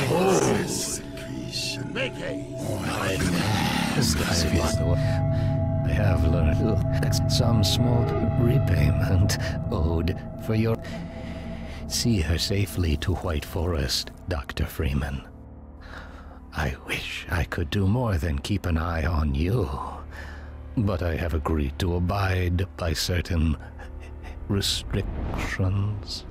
Make haste. I have learned some small repayment owed for your... See her safely to White Forest, Dr. Freeman. I wish I could do more than keep an eye on you, but I have agreed to abide by certain restrictions.